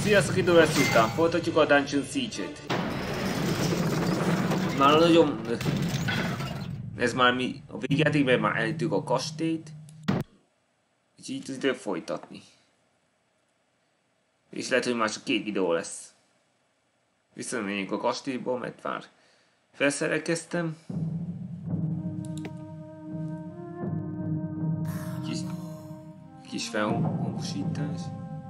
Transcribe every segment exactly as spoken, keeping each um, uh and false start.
Sziasztok, idő lesz után. Folytatjuk a Dungeon Siege-t. Már nagyon... Ez már mi... A végjátékben már elhittük a kastélyt. És így tudjuk folytatni. És lehet, hogy már csak két videó lesz. Visszamegyünk a kastélyba, mert már felszerelkeztem. Kis... Kis felhangosítás.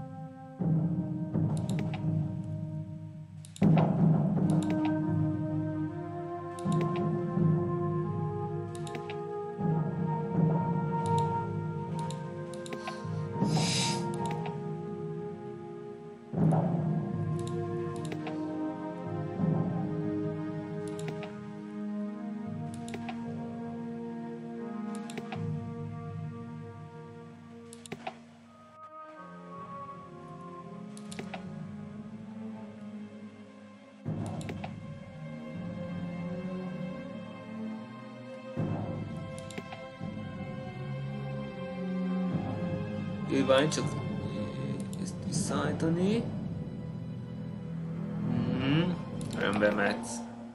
Várj csak ezt visszaállítani. Mm, rendben mehetsz.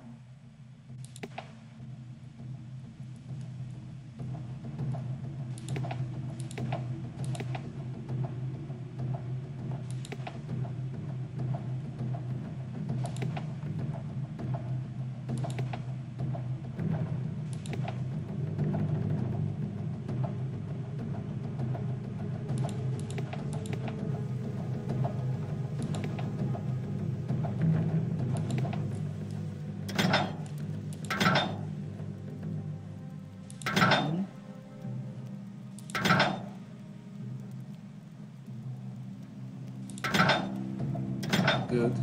Good.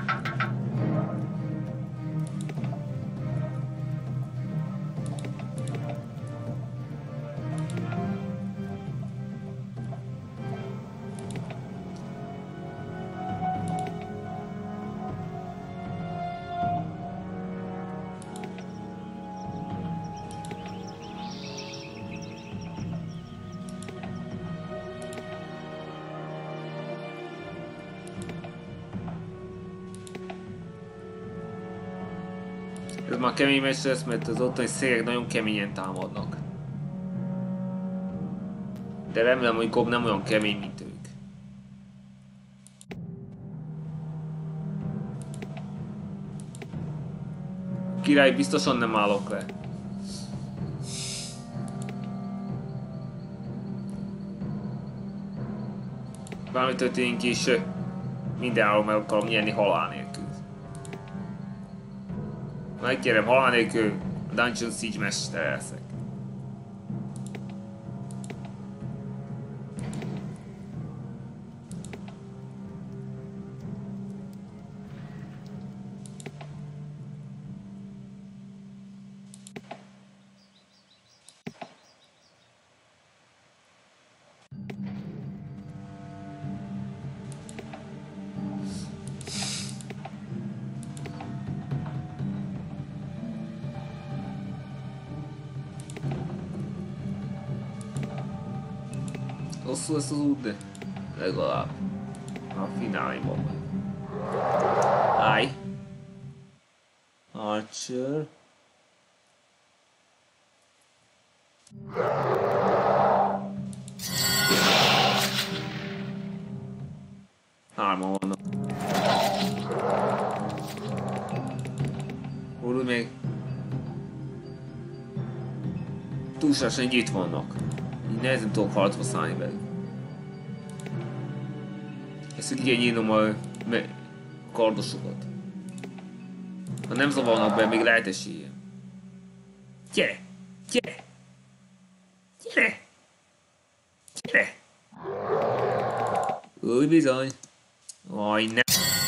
Ez már kemény meccs lesz, mert az ottani szégek nagyon keményen támadnak. De remélem, hogy Gob nem olyan kemény, mint ők. Király, biztosan nem állok le. Bármi történik is, mindenáron meg akarom nyerni halál nélkül. Megkérem, halál nélkül a Dungeon Siege mestere leszek. Hosszú lesz az út, de legalább a fináliban. Állj! Archer. Hárman vannak. Úr, még túlságosan itt vannak. Így nehezen tudok harcba szállni velük. Ezt ki kell nyílnom a kardosokat. Ha nem zavarnak be, még lehet esélye. Gyere! Gyere! Gyere! Gyere! Úgy bizony. Aj, nem.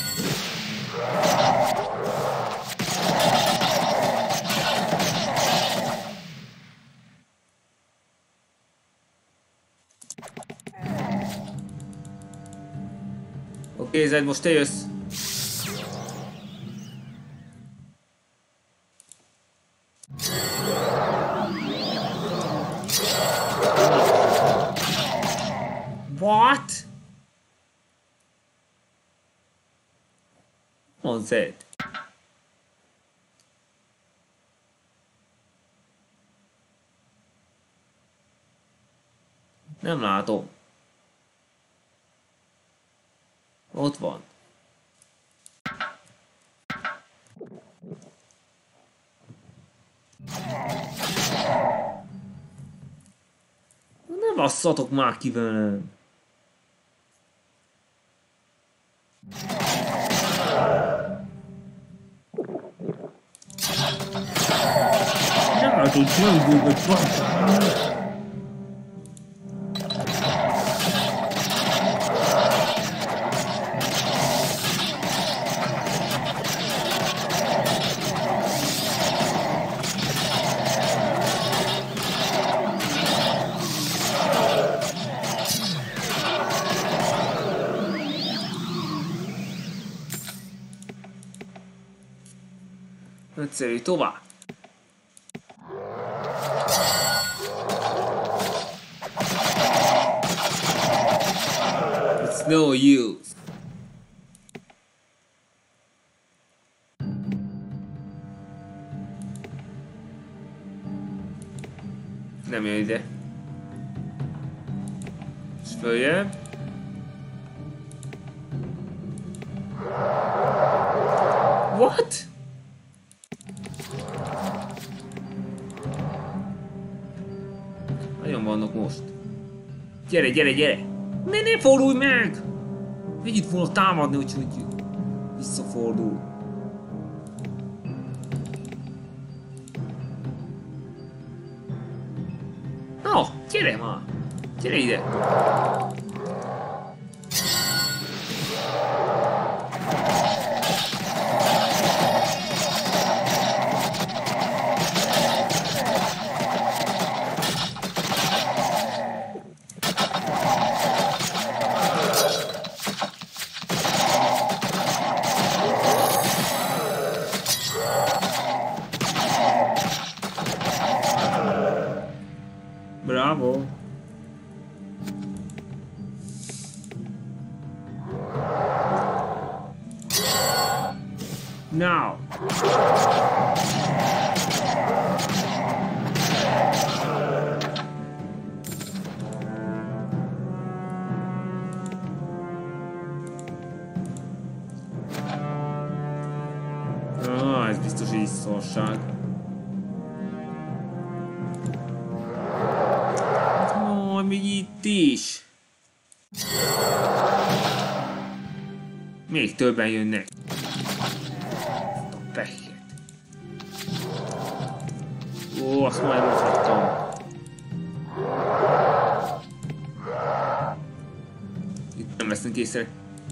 Oké, Zed, most te jössz. What? On Zed. Nem látom. Ott van. Ne basszatok már ki velem. Nem látom, hogy gyöngyöket van. Nagyszerű, tovább! It's no use. Nem jön ide. És följebb. What? Nagyon vannak most. Gyere, gyere, gyere! Ne, ne fordulj meg! Együtt volna támadni, úgyhogy visszafordul. Na, gyere már! Gyere ide! Bravo! Now! Ah, ez biztos így szorság. Még itt is. Még többen jönnek. A pekhet. Ó, azt már elmondhattam. Itt nem lesznek észre.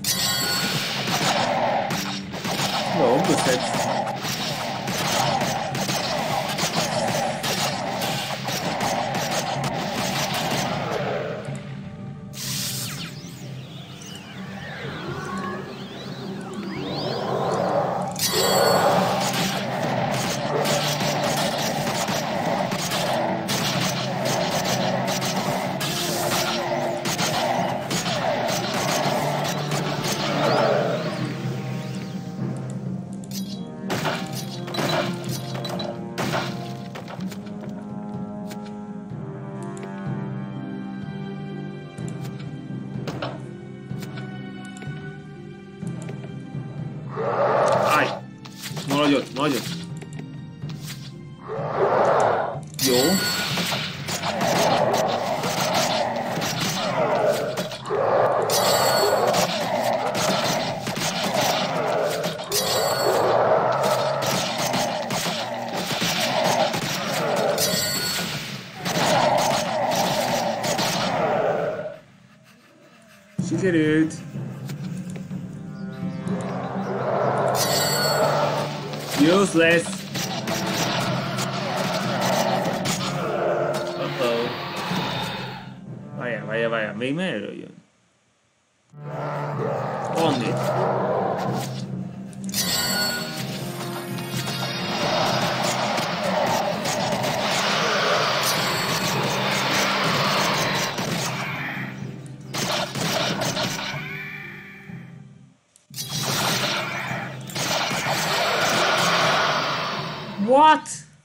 Jó, köszönöm. Maradj ott, maradj ott. Jó. Sikerült. Useless. Uh-oh. Várjál, várjál, várjál, még merről jön? Onnit. What?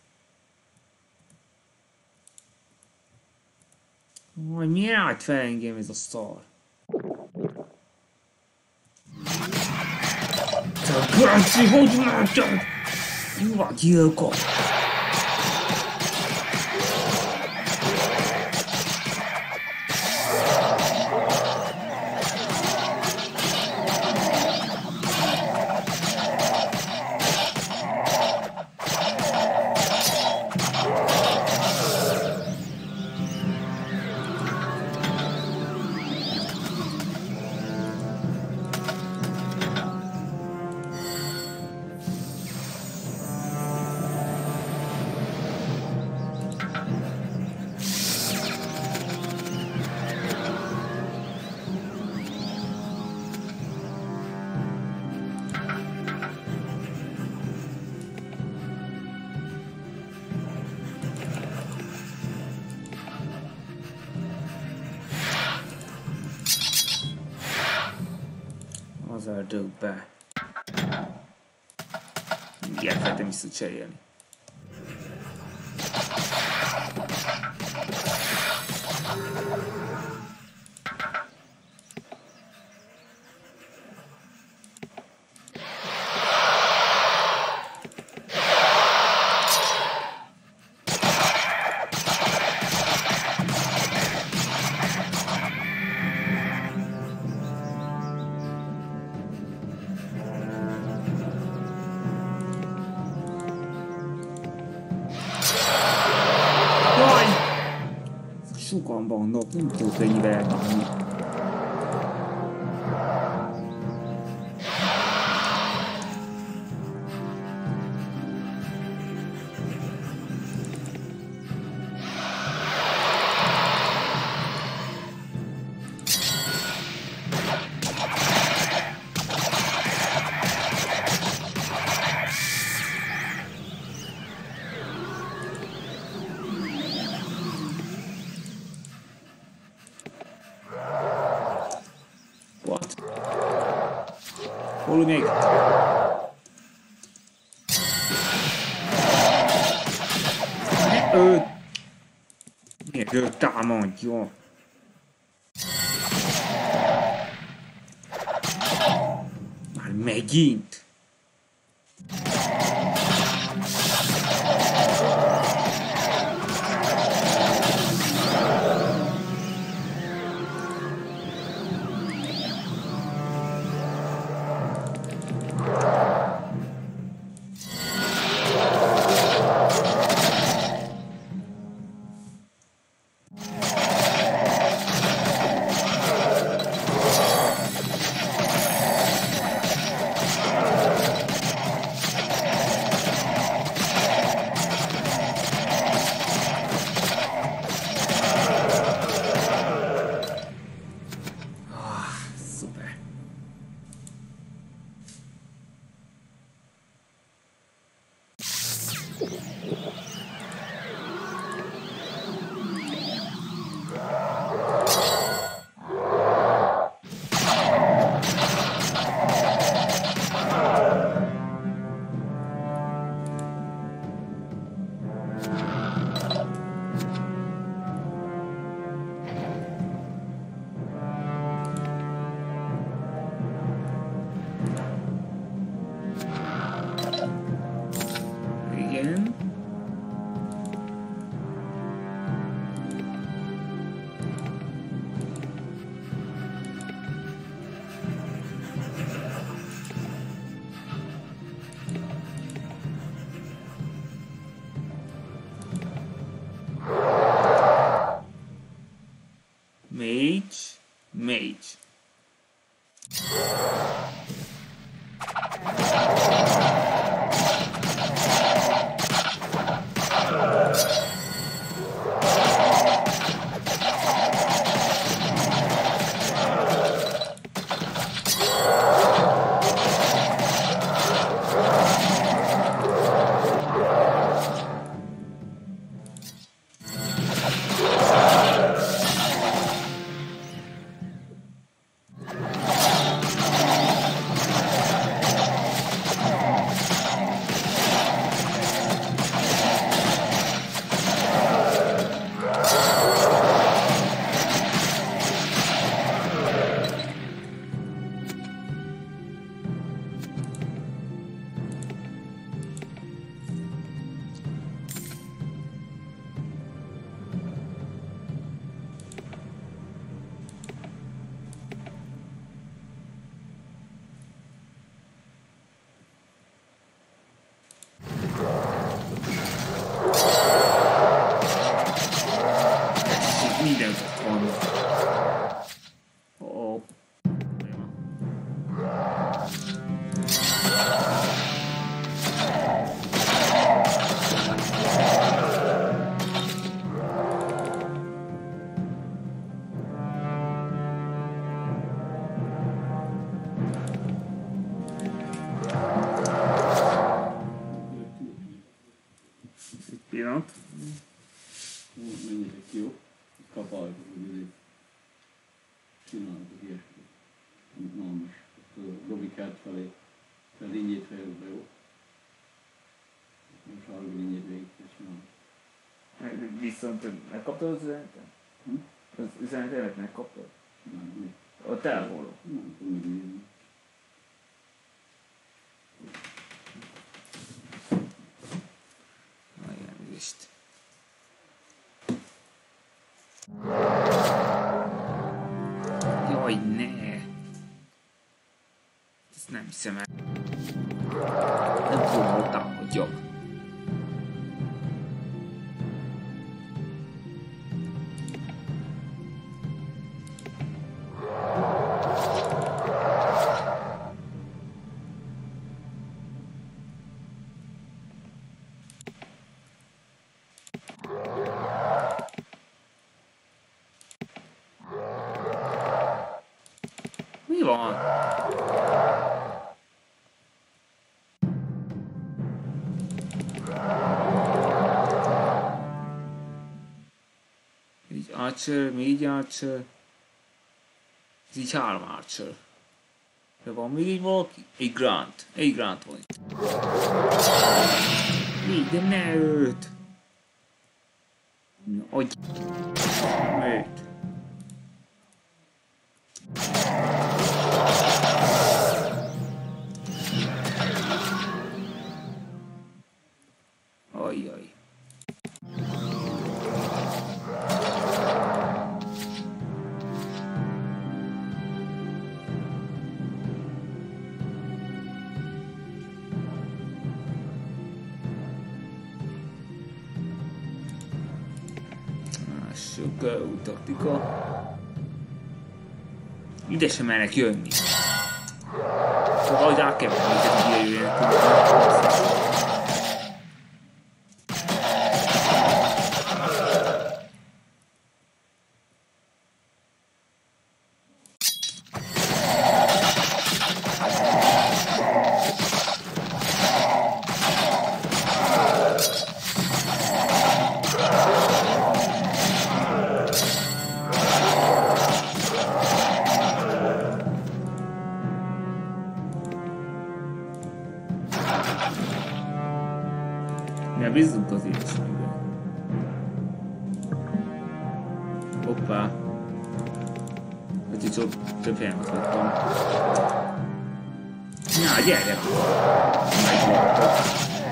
Majd miért állt fel engem ez a szar? Te Gönci, hogy mented? Jó a gyilkos! Az erdőkbe. Mindjárt feltem visszacserélni. Sokan vannak, nem tudok ennyivel elmenni. What? Hol még? Ő... Miért ő támadja? Már megint? Pillanat. Menjetek ki, jó? Kapaltok, hogy ezért csináltok ilyesmit. Na most, a Robikát felé, a linnyét fejezd be, jó? Most a linnyét végig kell csinálni. Viszont megkaptad az üzenetet? Hm? Az üzenetet megkaptad? Nem, mi? A telefonról? Nem tudom megnézni. Elnézést. Jaj, ne! Ezt nem hiszem el. Nem tudom, hogy támadjak. Mi van? Így Archer, még Archer. Ez így három Archer. De van még így valaki? Egy Grant. Egy Grant van itt. Így, de ne őt! Na, hogy... Őt. Ajjaj. Sok uh, taktika. Ide sem mernek jönni. Csak ahogy rá kell menni, hogy ide jöjjenek. Ne bízzunk az ilyesmiben. Hoppá. Hogy itt több helyemet vettem. Na, gyere! Megvoltak.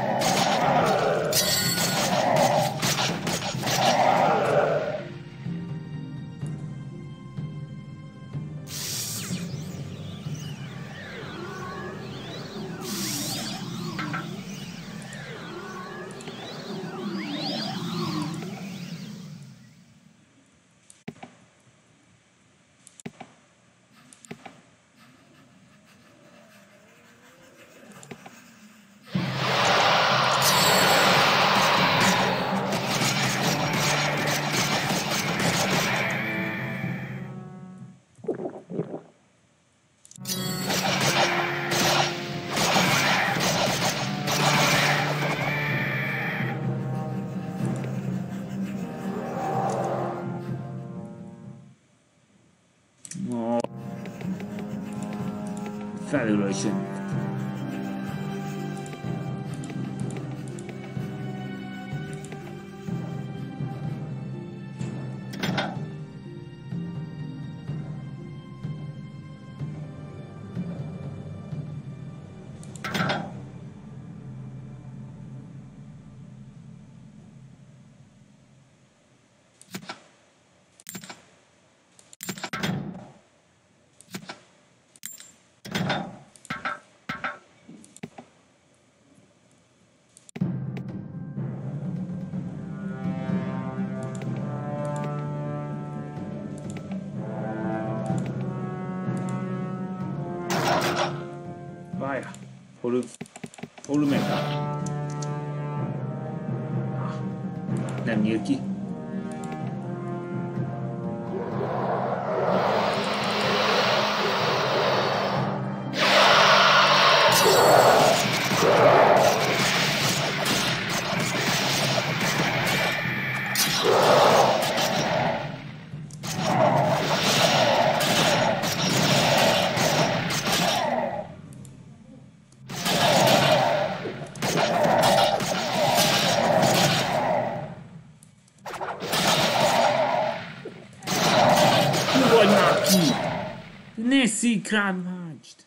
Felülről is jönnek. Várjál, hol, hol megy? Nem nyíl ki. crime matched.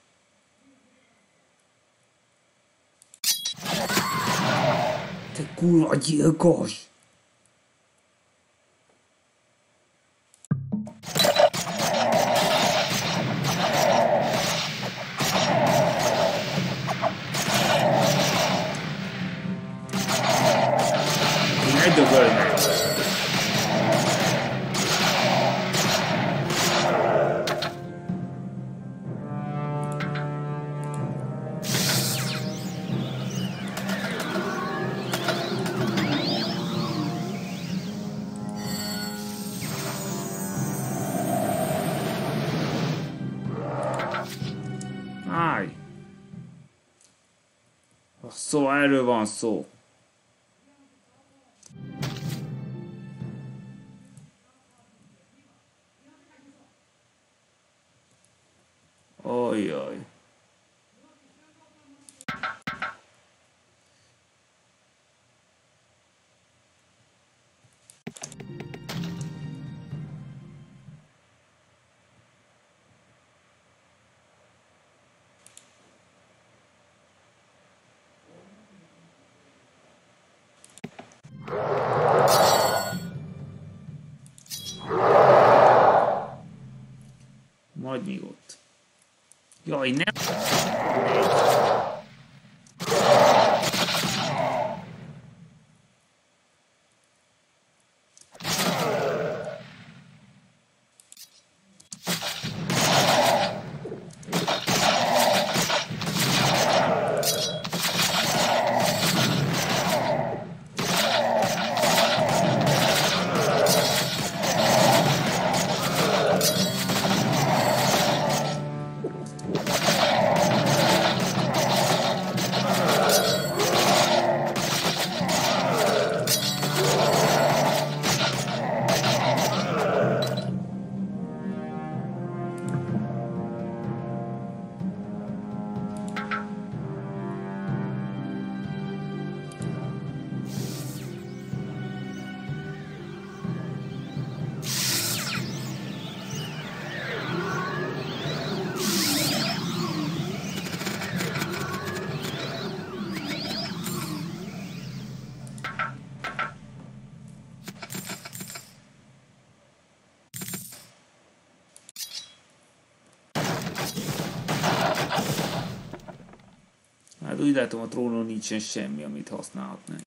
Te kurva gyilkos! Ne dögölj meg! Állj! Szóval erről van szó. Ojjaj. Majd még ott. Jaj, nem! Hát úgy látom, a trónon nincsen semmi, amit használhatnánk.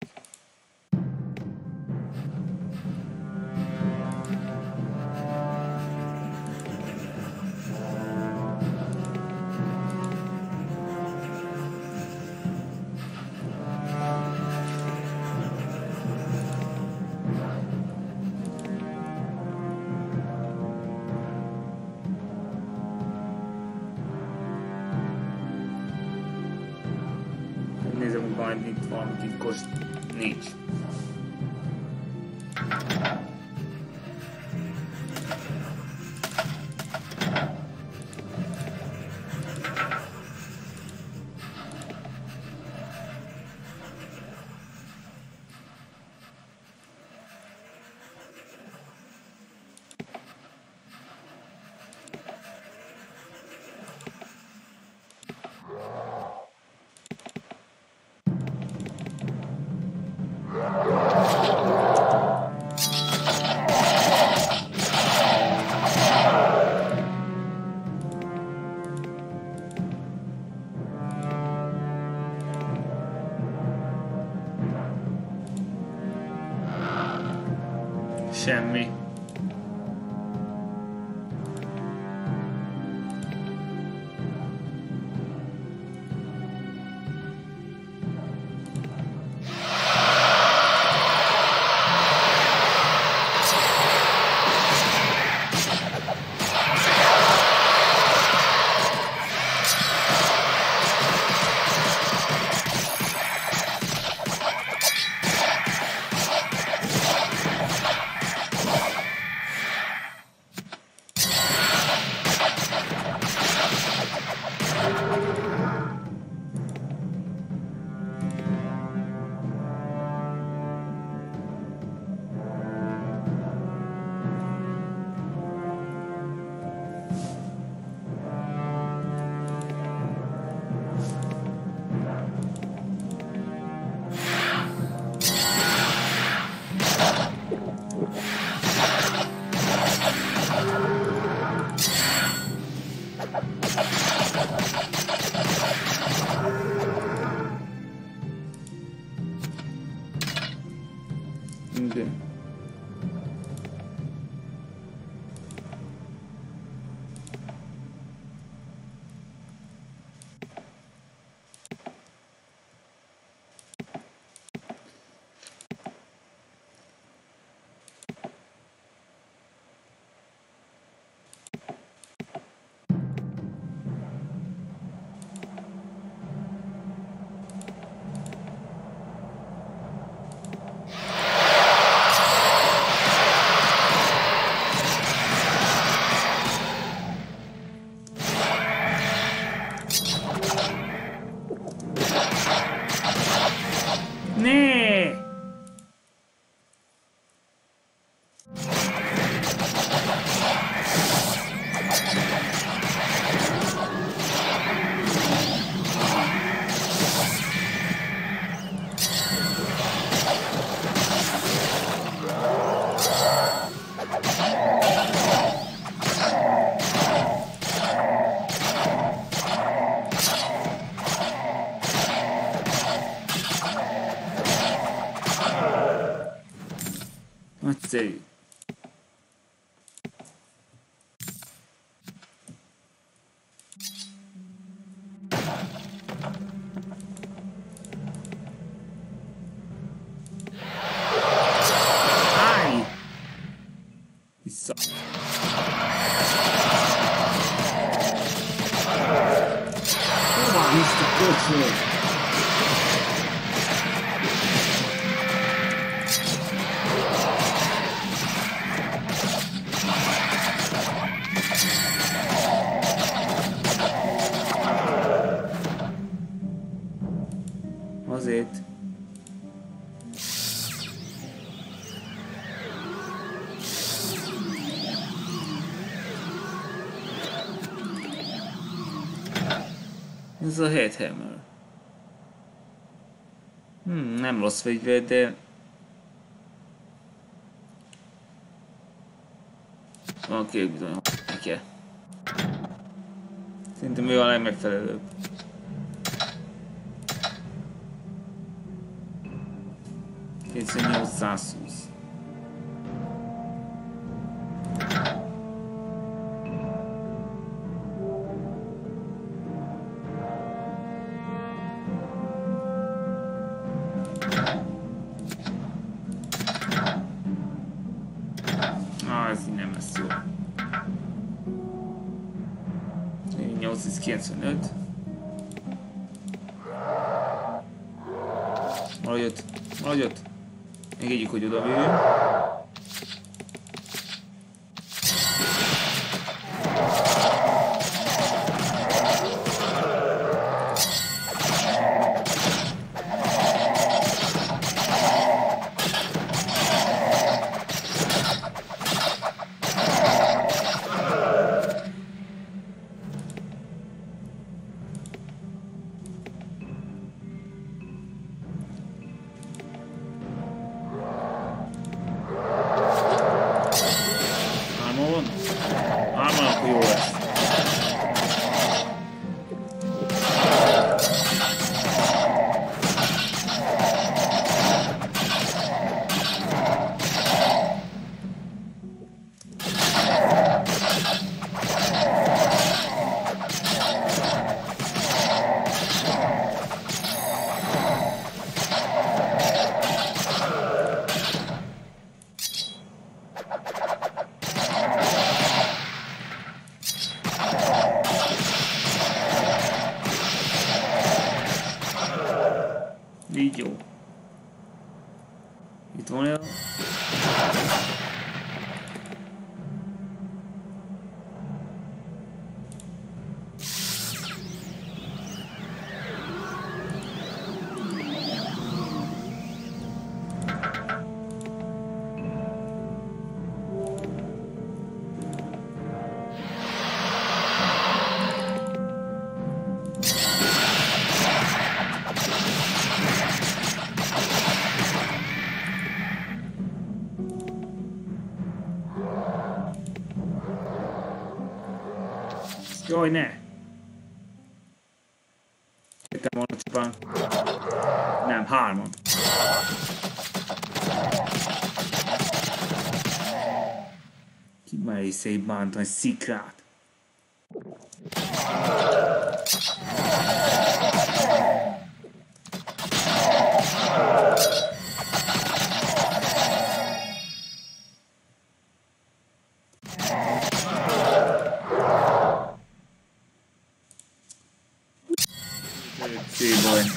Nézem, hogy majd itt van titkos. Nincs. Semmi. Igen. Nee! Nagyszerű. Állj! Vissza. Hova viszti kocsot? Azért. Ez a Headhammer. Hmm, nem rossz fegyver, de... Oké, bizony, kell. Szerintem ő a legmegfelelőbb. kétszáz-nyolcszázhúsz. Ah, ez így nem lesz jó. nyolcszázkilencvenöt. Maradj ott, maradj ott. Engedjük, hogy oda bírjön. Így jó. Itt van olyan. Jaj, ne! Jöttem volna csupán. Nem, hárman. May szép bántan szikrát. Szép baj.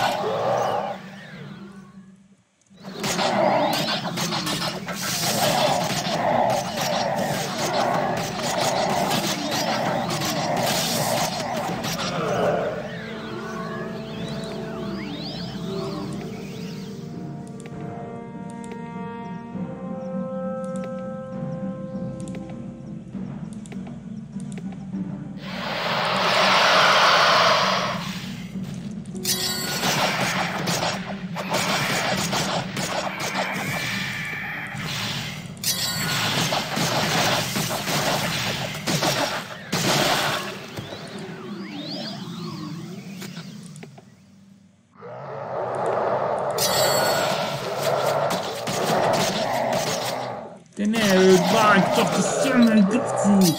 De ne őt bánj, csak a szemben, Gaci!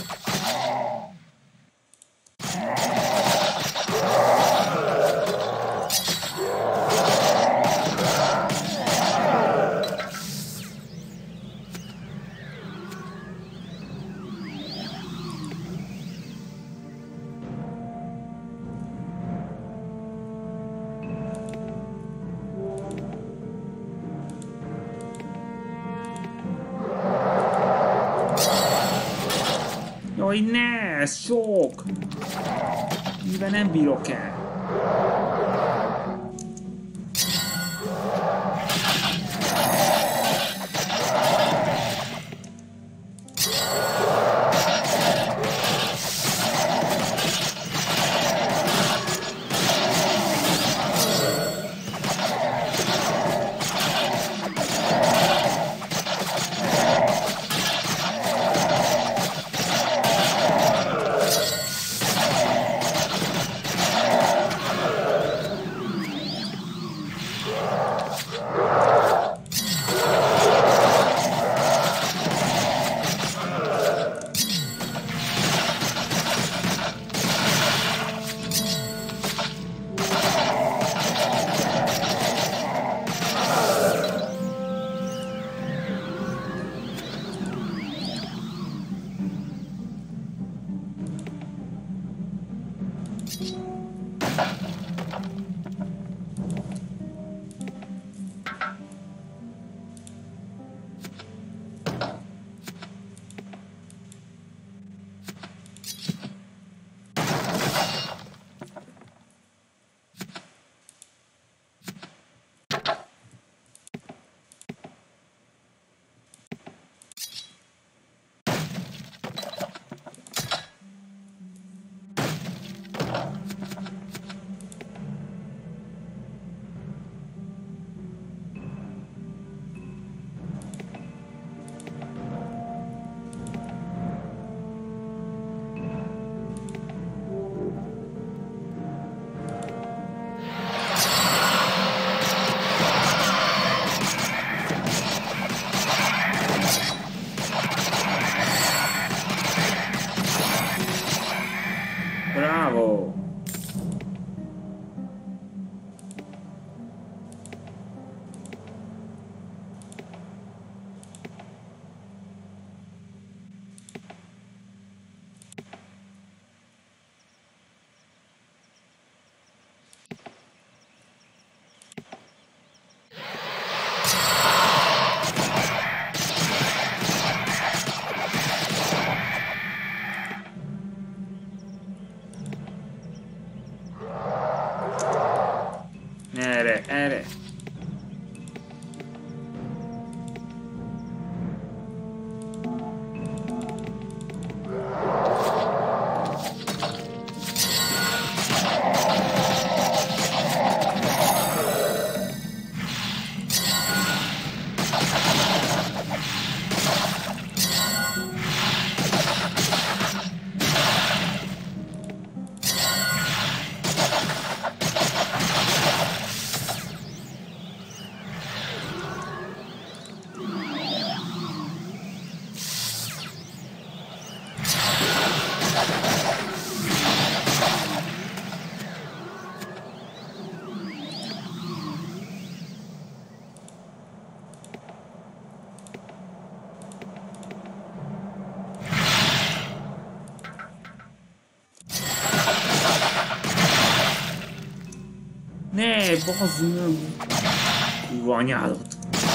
Jaj, ne, ez sok! Mivel nem bírok el. Bravo! Erre, erre. Ne, bazd meg! Kurva anyádat!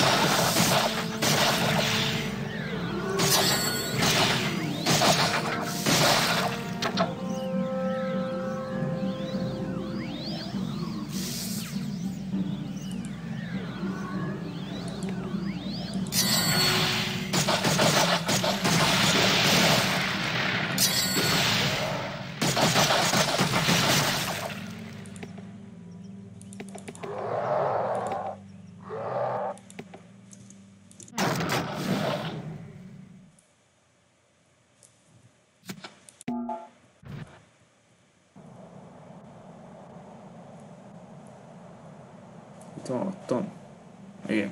Itt van otthon. Igen.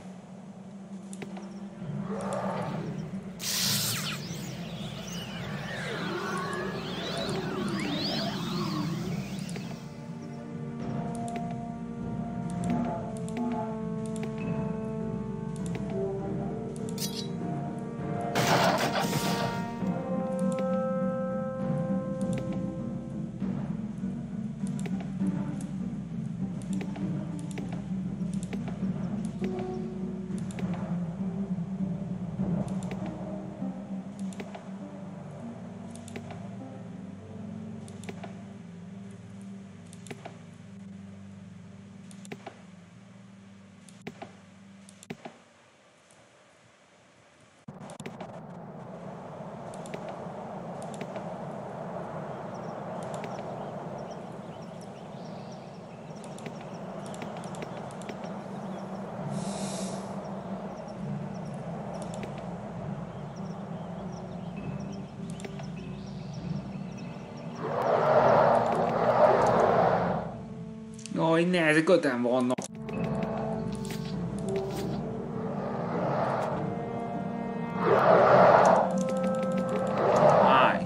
Jaj, ne, ezek öten vannak. Állj.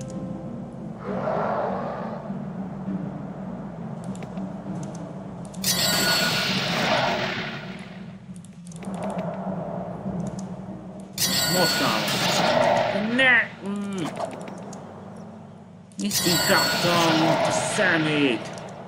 Most állom. Ne! Mm. Mit szintraktam a szemét?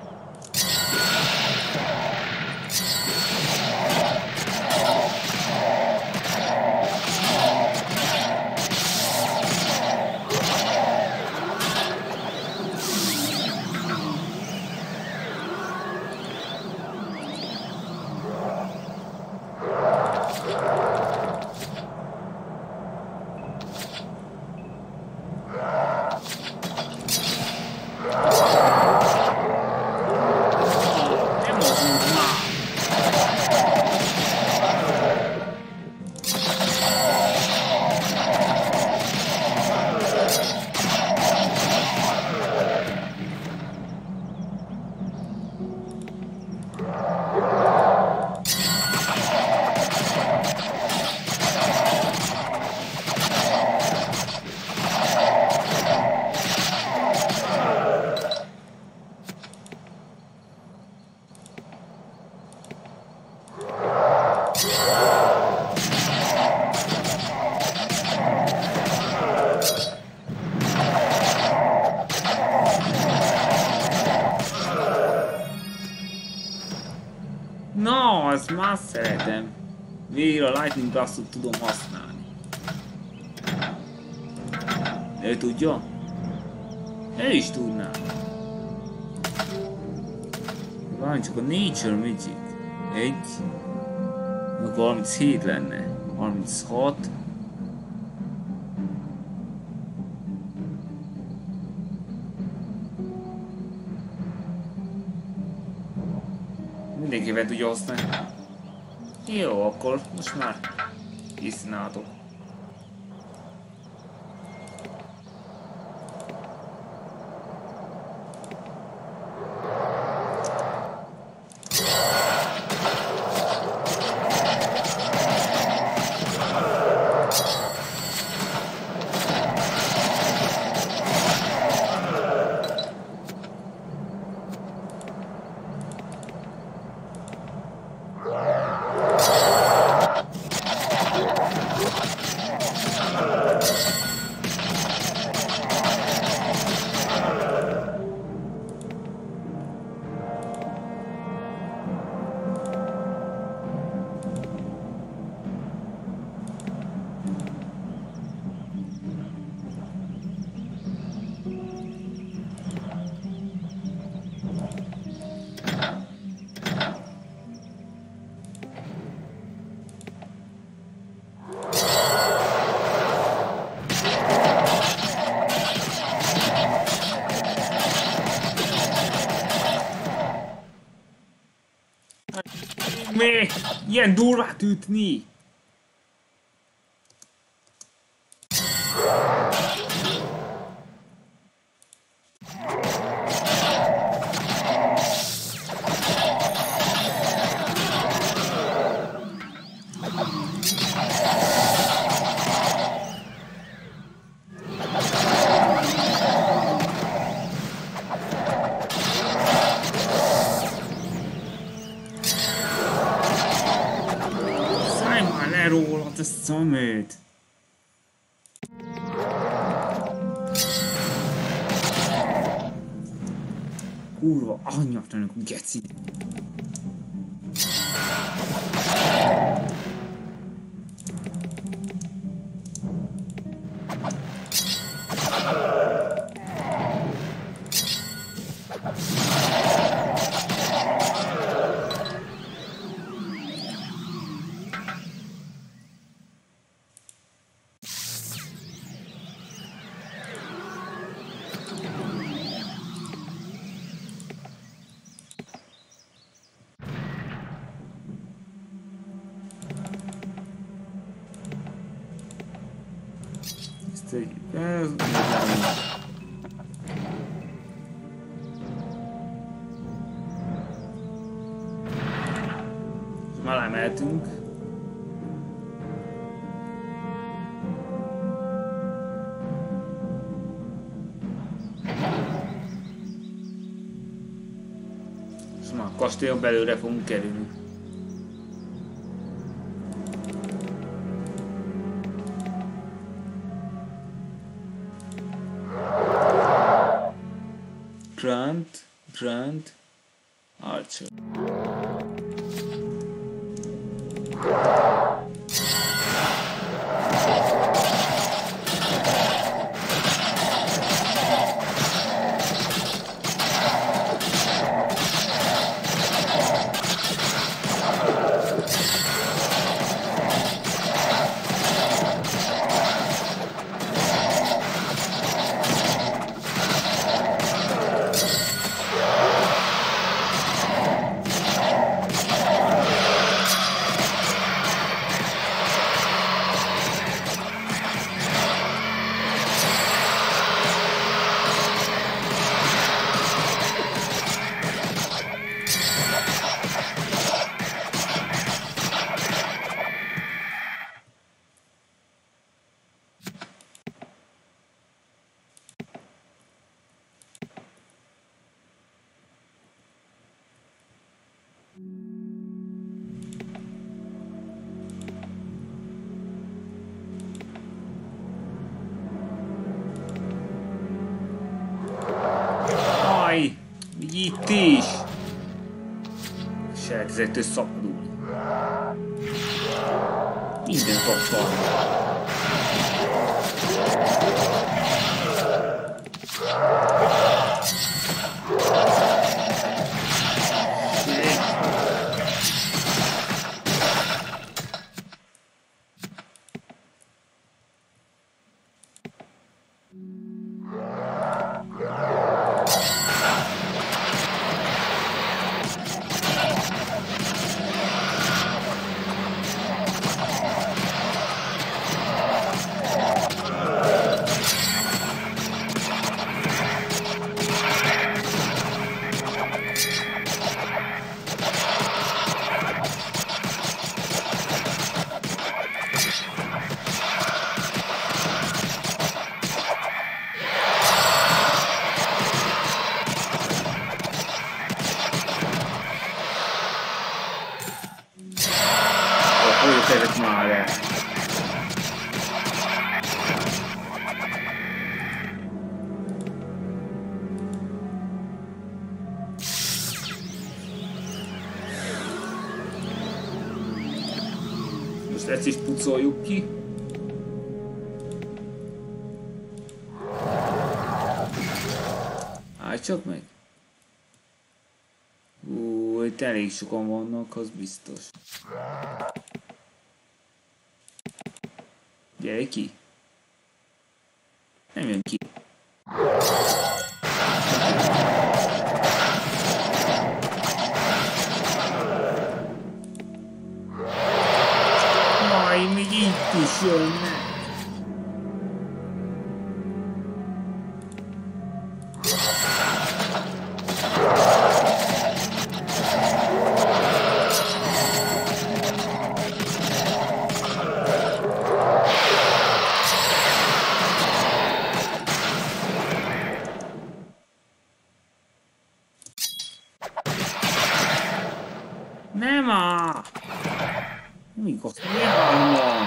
Na, ezt már szeretem. Végre a Lightning Blastot tudom használni. Ő tudja? Ő is tudná. Van csak a Nature Magic. Egy. Meg harminchét lenne. harminchat. Mindenkivel tudja használni. Jó, akkor most már készínátok. Mi? Ilyen durvát ütni? Rólad a szemét! Kurva, anyatlanak a geci! Ez már lemehetünk. És már a kastélyon belőle fogunk kerülni. Grant, Grant, Archer. Itt is! Sejtezettől szabadulni. Minden tapasztalni. Hogy már el. Most ezt is pucoljuk ki. Állj csak meg. Ú, itt elég sokan vannak, az biztos. Gyere ki! Nem jön ki! jönnek! Nem áll! Nem igaz, nem van!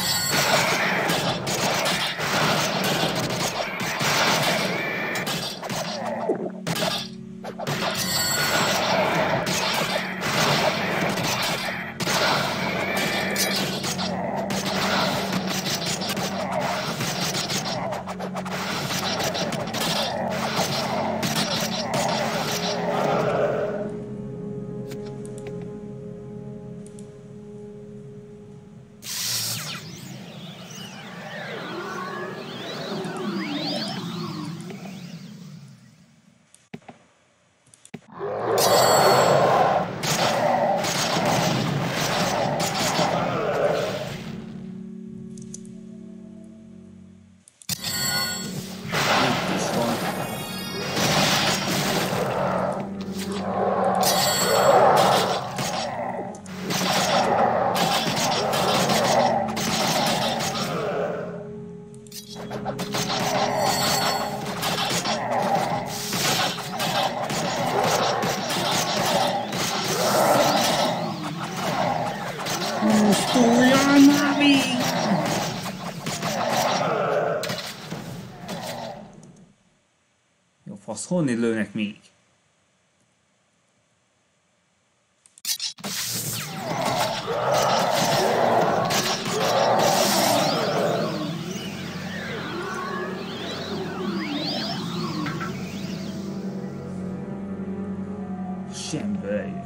Pusztuljál már végig! Jó fasz, honnét lőnek még? Semből jött.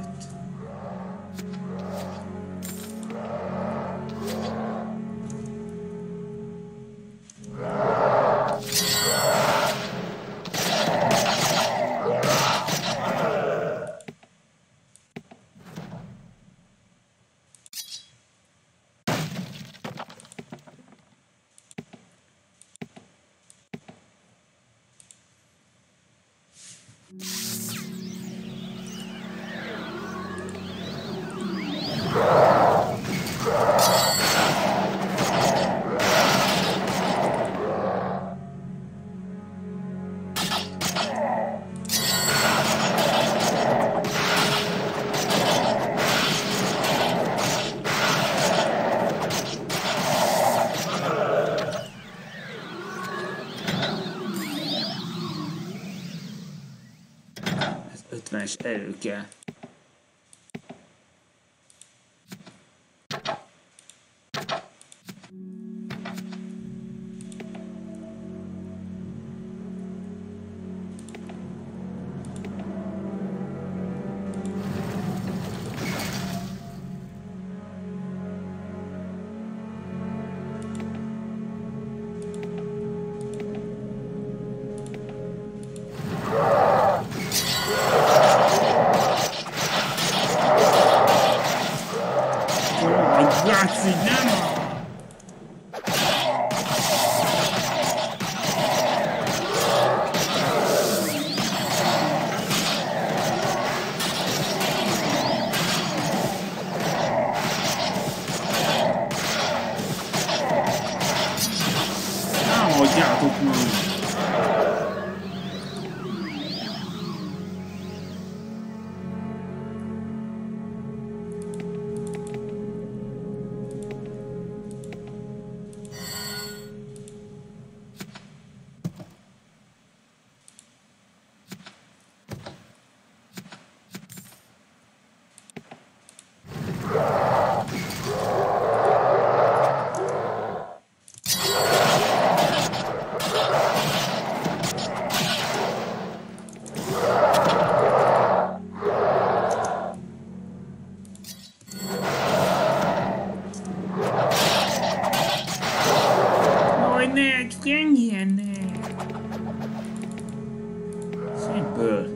ötvenes erő kell. Látszik, nem? Támadjátok meg! Ennyien ne! Szépből!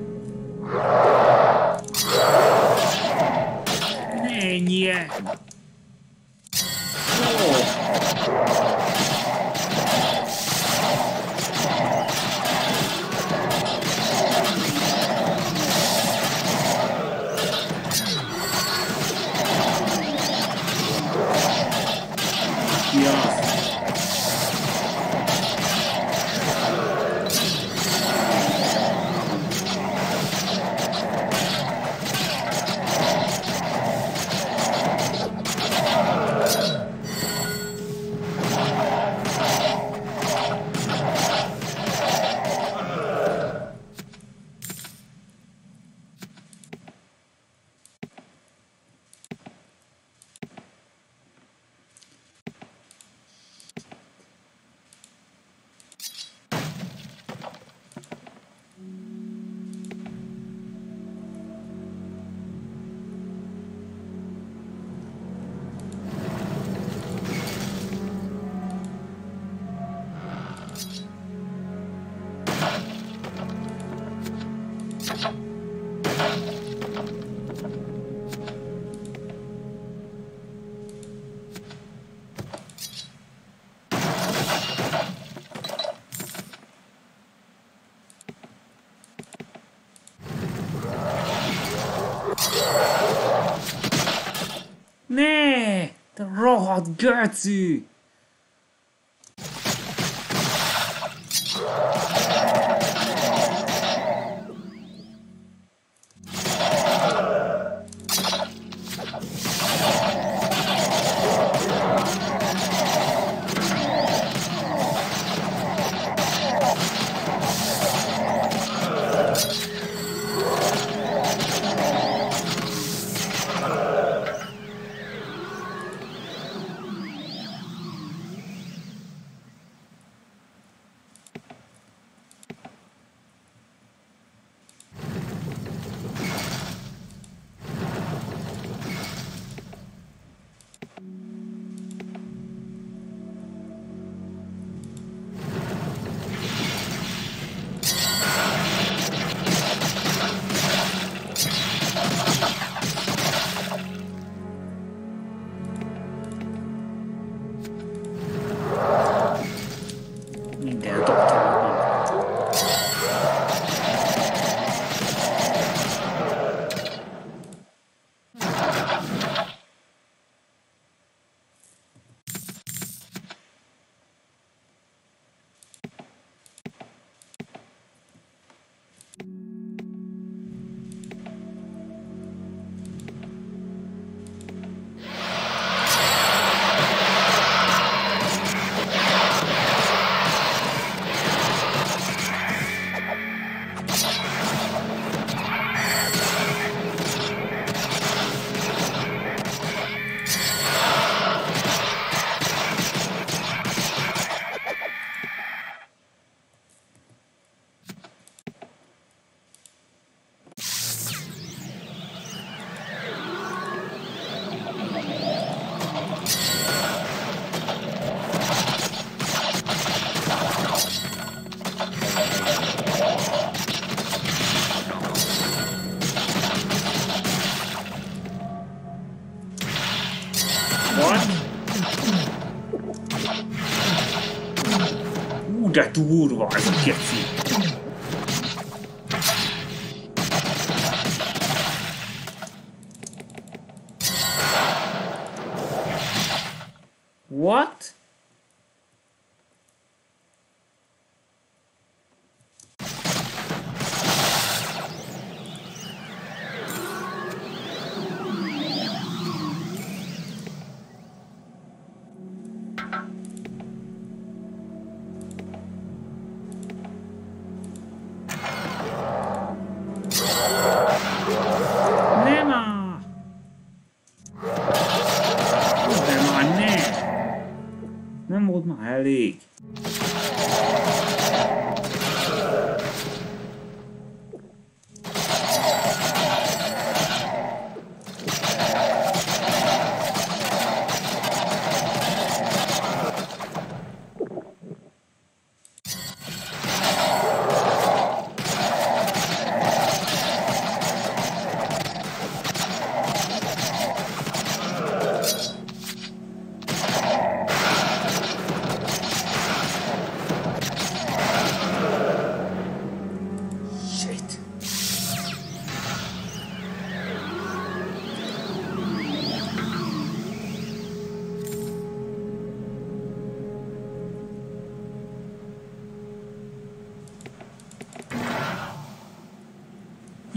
Ne ennyien! Jó! Ne! Te rohadt geci! Minden doktorban. Ú, de durva ez a keci! What? Nem volt már elég.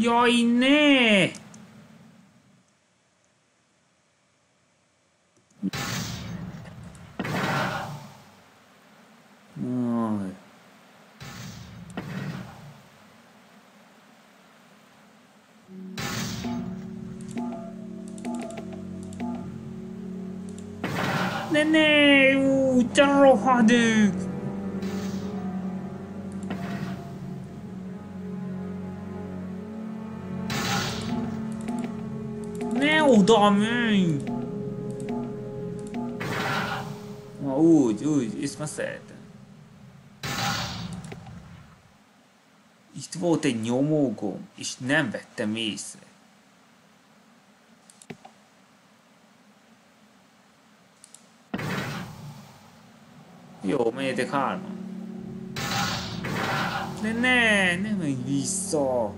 Jaj, ne! Jaj. Ne, ne! Ú, te rohadék! Ne oda menj! Na úgy, úgy, ezt már szeretem. Itt volt egy nyomógomb, és nem vettem észre. Jó, menjetek hárman. De ne, ne menj vissza.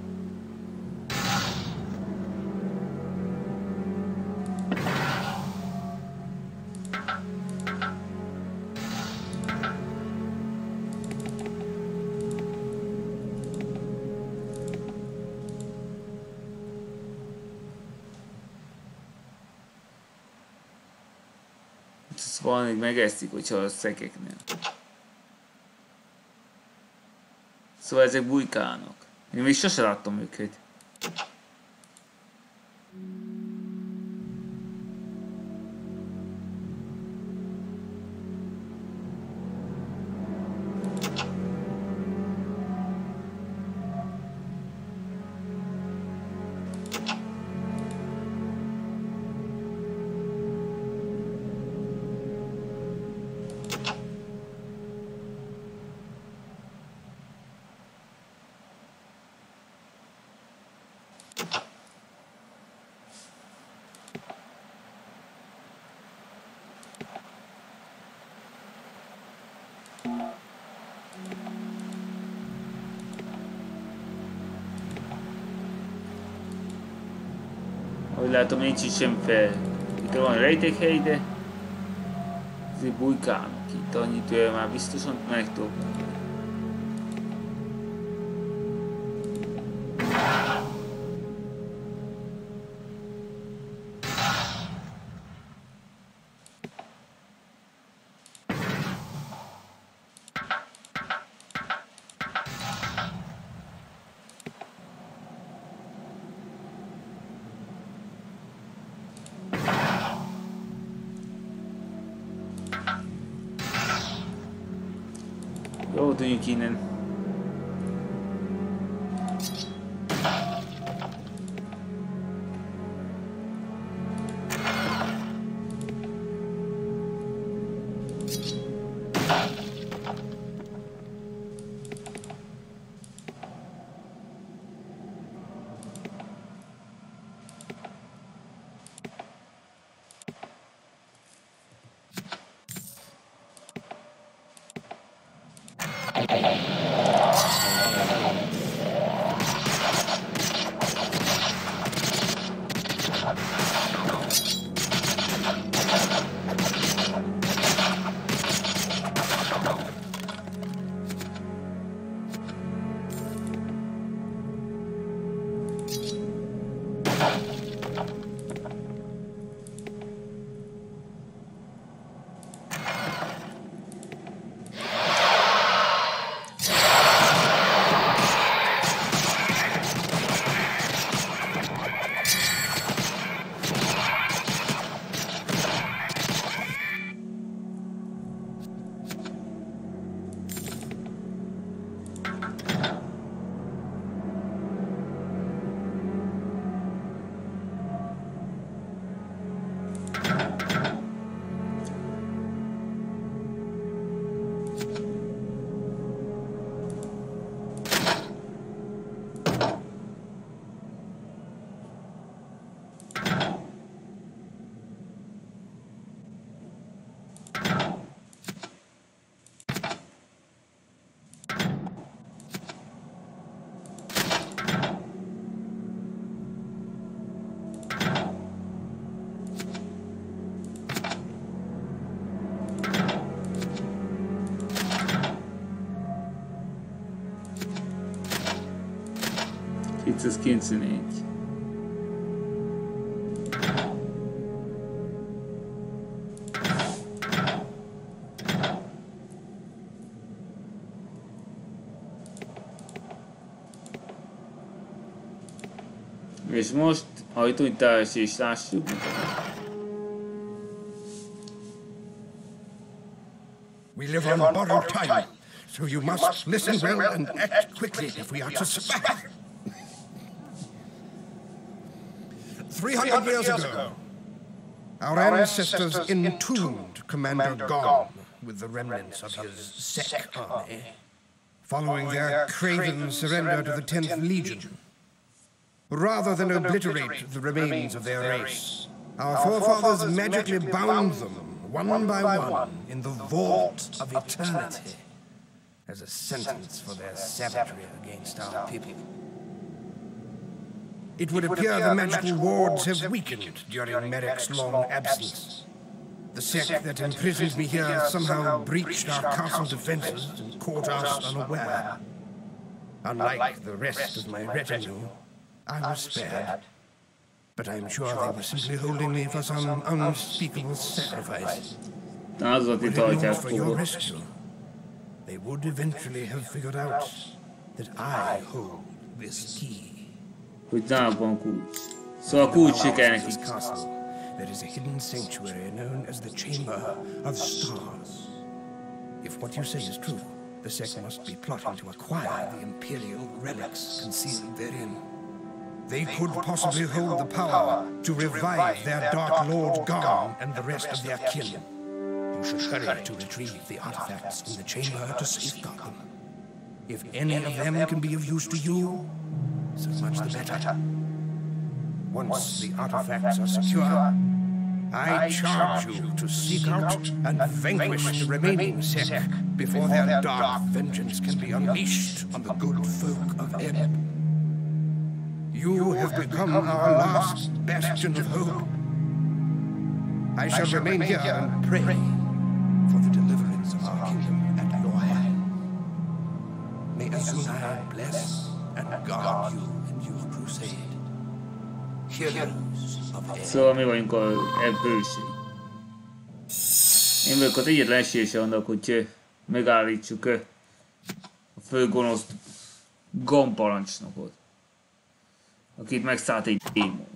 Van, hogy megeszik, hogyha a szekeknél. Szóval ezek bujkálnak. Én még sose láttam őket. Ahogy látom, nincs is sem fel. Itt van rejtékhely, de azért bujkálnak itt, annyit ő már biztosan megtudnak. Jó, tűnjünk innen. kilencszázkilencvennégy. És most ajtónyitás és lássuk. We live on borrowed time, so you must listen well and act quickly if we are to survive. Three hundred years ago, our ancestors entombed Commander Gorm with the remnants of his Sek army, following their craven surrender to the tenth Legion. Rather than obliterate the remains of their race, our forefathers magically bound them, one by one, in the vault of eternity, as a sentence for their savagery against our people. It would appear the magical wards have weakened during Merrick's long absence. The sect that imprisoned me here somehow breached our castle defenses and caught us unaware. Unlike the rest of my retinue, I was spared, but I'm sure they were simply holding me for some unspeakable sacrifice. Were it not for your rescue, they would eventually have figured out that I hold this key. Hogy nálam van kulcs. Szóval a kulcs siker neki. There is a hidden sanctuary known as the Chamber of Stars. If what you say is true, the sect must be plotting to acquire the Imperial relics concealed therein. They could possibly hold the power to revive their Dark Lord Gorm and the rest of their kin. You should hurry to retrieve the artifacts in the chamber to safeguard them. If any of them can be of use to you, so much the better. Once the artifacts are secure, I charge you to seek out and vanquish the remaining sect before their dark vengeance can be unleashed on the good folk of Ebb. You have become our last bastion of hope. I shall remain here and pray for the deliverance of our kingdom at Lorheim. May Azunai bless and guard you in your crusade. Heroes of Ebb. Szóval mi vagyunk a Ebb hősei. Én vagyok az egyetlen esélye annak, hogy megállítsuk a főgonoszt Gorm parancsnokot, akit megszállt egy démon.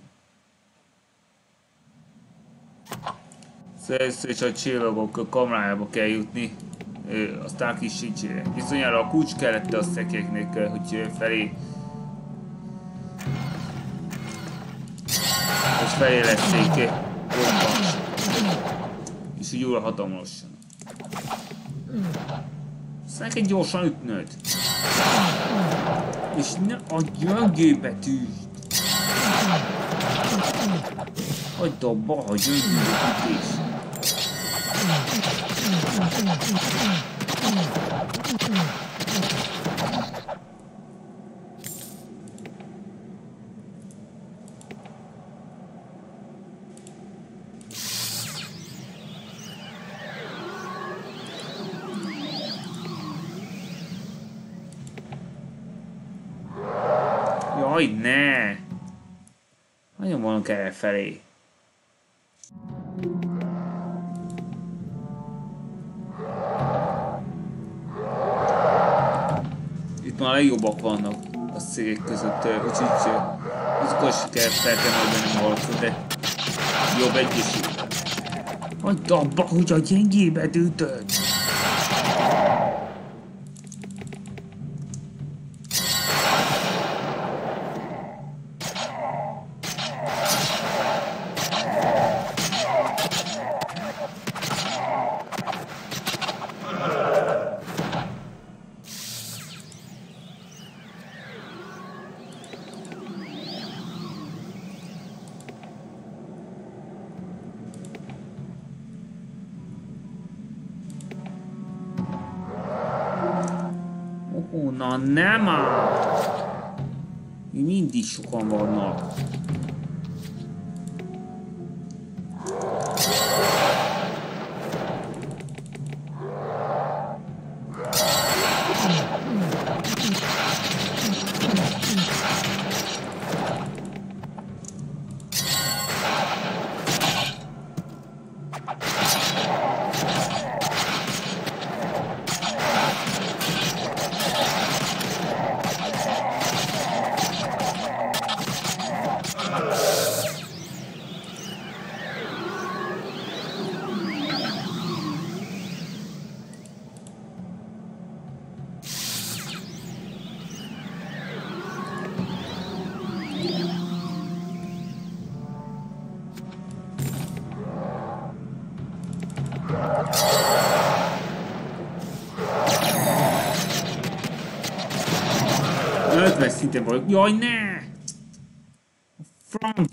Először is a csillagok kamrájába kell jutni, aztán kisítsél. Bizonyára a kulcs kellett a szekéknek, hogy felé... és felé leszék Gormban. És úgy újra hatalmassan. Aztán neked gyorsan ütnöd. És ne adj a G-betűt! Hagyd abba, hogy jöjjön a ütés! Jaj, ne! Nagyon van kell elfelé. Itt már a legjobbak vannak a szégek között, úgyhogy azokkal sikerült fel kell oldani valakot, de jobb egyességben. Hagyd abba, hogy a gyengébet ütöd! Na nem áll! Mi mindig sokan vannak. ötven szintén vagyok. Jaj, ne! A franc!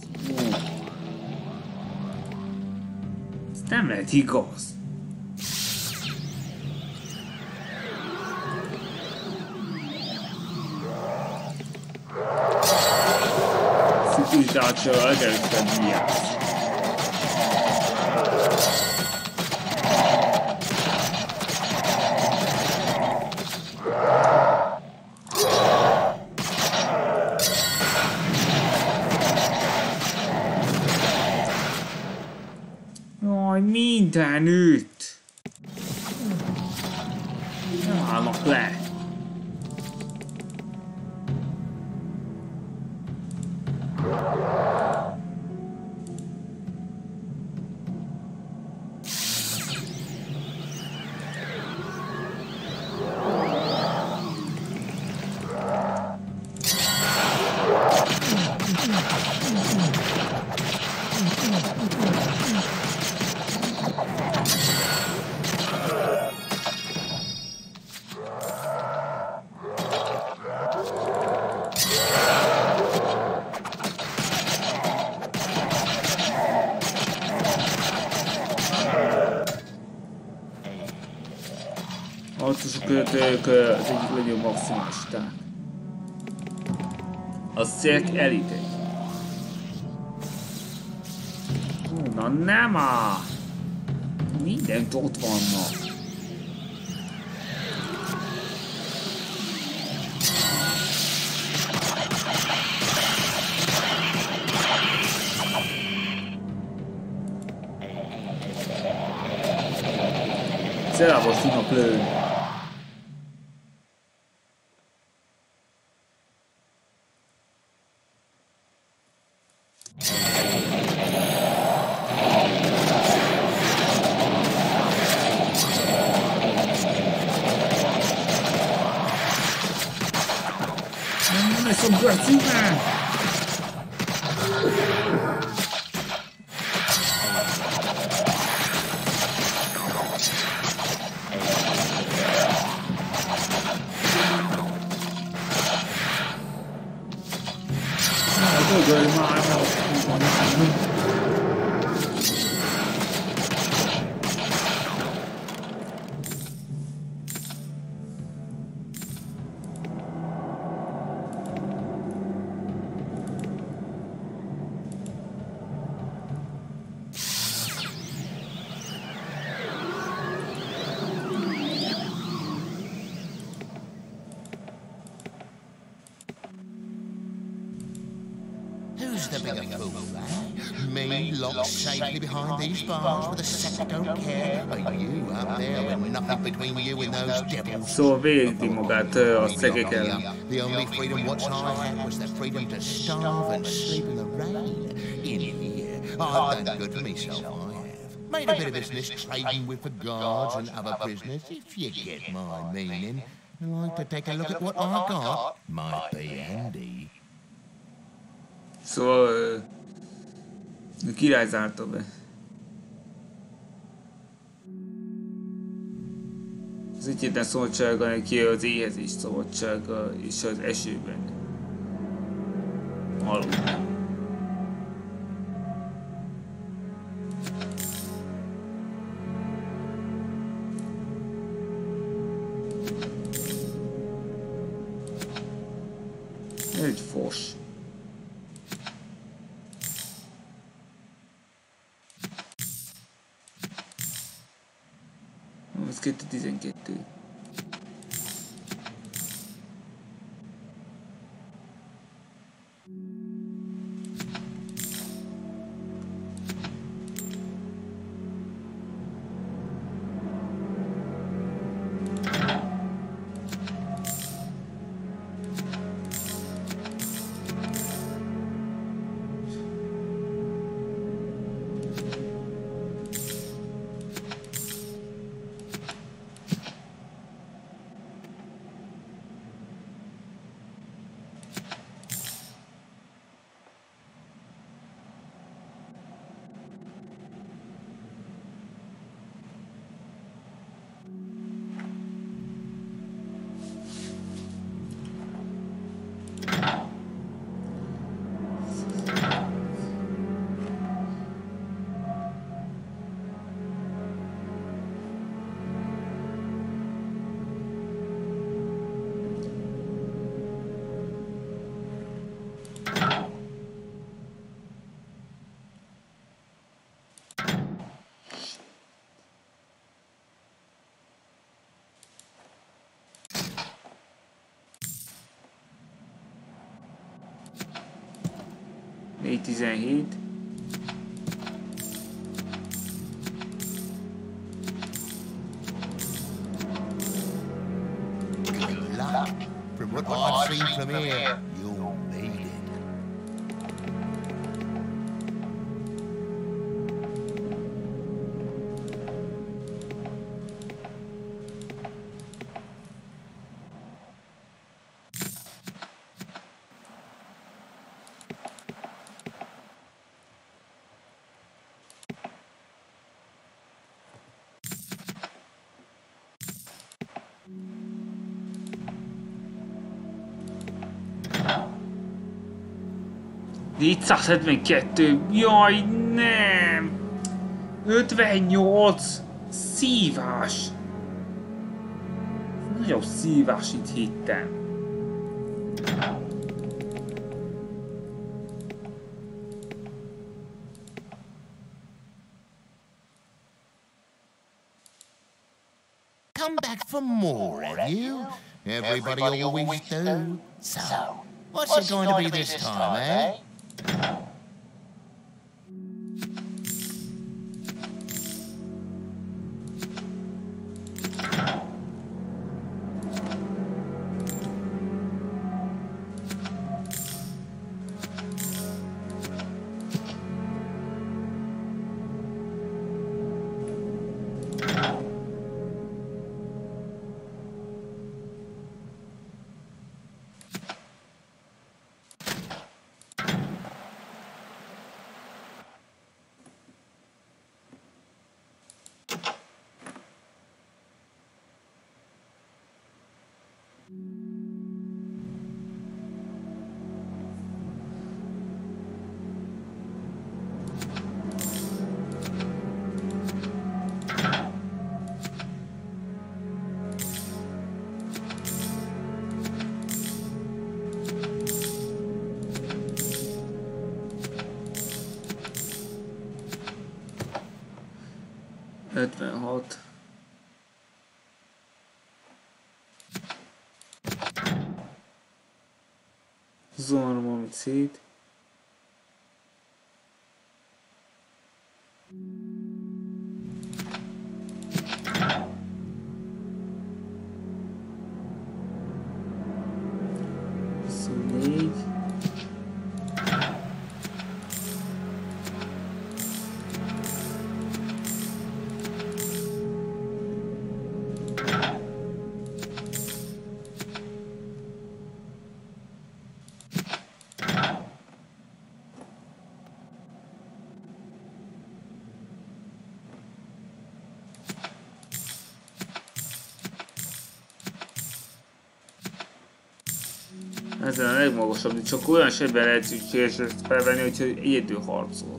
Ez nem lehet igaz. Szituáció legelőször miatt. Jaj, mindenütt! Nem állnak le! Harcosok között ők az egyik legjobb maximálisták. A Cirque Elite. Na nem á! Mindent ott vannak. Szelából tudnak lőni. Non è sopravvissuta! Dove mai? Who's the bigger fool, eh? Me, locked safely behind these bars with a second don't care? Or you up there with nothing between you and those devils? Szóval végzi magát a szegék ellen. The only freedom what I had was the freedom to starve and sleep in the rain. In here, I've done good for myself, I have. Made a bit of business trading with the guards and other prisoners, if you get my meaning. Like to take a look at what I got? Might be handy. Szóval a király zárta be. Az egyetlen szabadsága neki az éhezés szabadsága és az esőben aludni. Egy fos. Ez kétezer-tizenkettő. négy tizenhét. From what I've seen from here, you'll need it. négyszázhetvenkettő, jaj nem! ötvennyolc! Szívás! Nagyobb szívás, itt hittem. Come back for more, have you? Everybody always do. So, what's it going to be this time, eh? ötvenhat. Zonom, amit szét. huszonnégy. Ezen a legmagasabb, csak olyan esetben lehet szükséges ezt felvenni, hogyha egyedül harcol.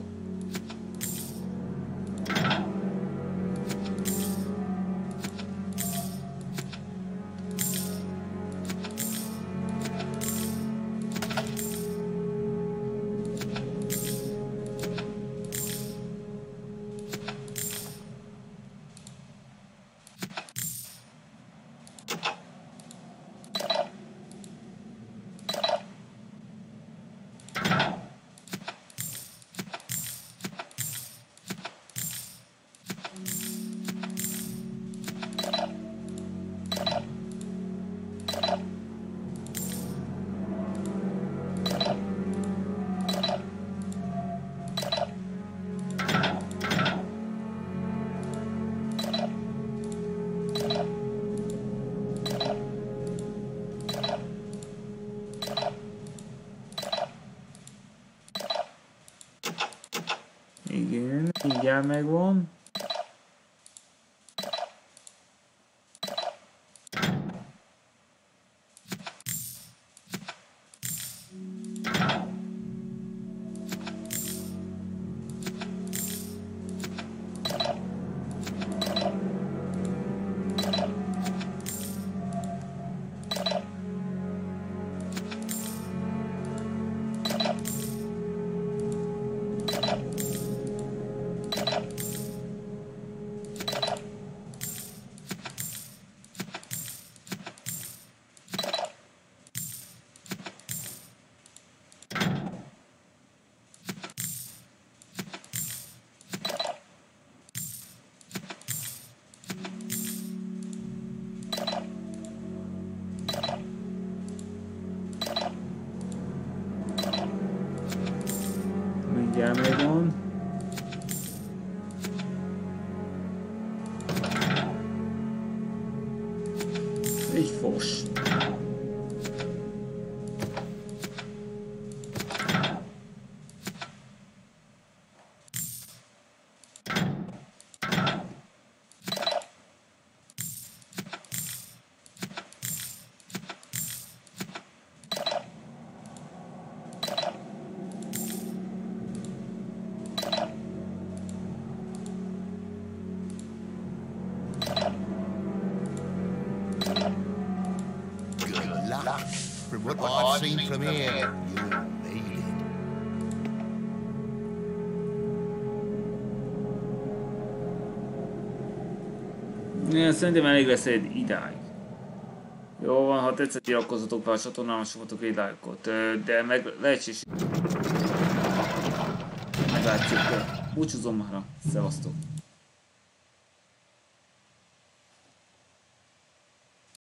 Igen, mindjárt megvan. Fos. From what I've seen from here, you'll need it. Ja, szerintem elég lesz egy idáig. Jó van, ha tetszett, iratkozzatok fel a csatornámra, sokatok egy lájkot, de meg lehetséges... Meglátjuk, búcsúzom már, szevasztok!